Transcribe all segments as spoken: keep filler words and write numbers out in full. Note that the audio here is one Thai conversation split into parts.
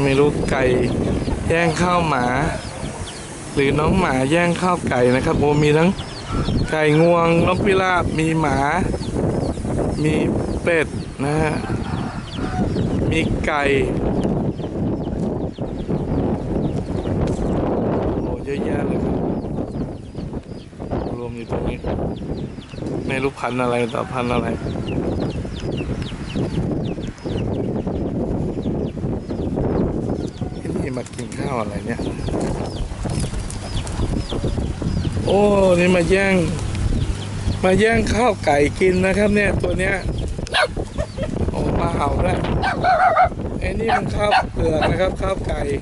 ไม่รู้ไก่แย่งข้าวหมา หรือน้องหมาแย่งข้าวไก่นะครับโอ้มีทั้งไก่งวงนกพิราบมีหมามีเป็ดนะฮะมีไก่โอ้เยอะแยะเลยครับรวมอยู่ตรงนี้ไม่รู้พันอะไรต่อพันอะไรที่มากินข้าวอะไรเนี่ยโอ้นี่มาแย่งมาแย่งข้าวไก่กินนะครับเนี่ยตัวเนี้ยโอ้มาเห่าด้วยไอ้นี่มันข้าวเปลือกนะครับข้าวไก่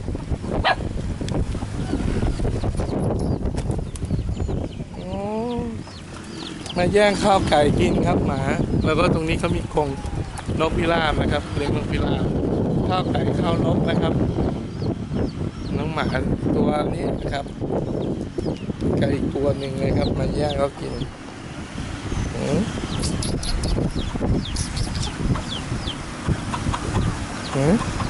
โอ้มาแย่งข้าวไก่กินครับหมาแล้วก็ตรงนี้เขามีกรงนกพิราบนะครับเลี้ยงนกพิราบข้าวไก่ข้าวนกนะครับน้องหมาตัวนี้นะครับไก่ตัวหนึ่งเลยครับมันแย่งเขากินอืมอืม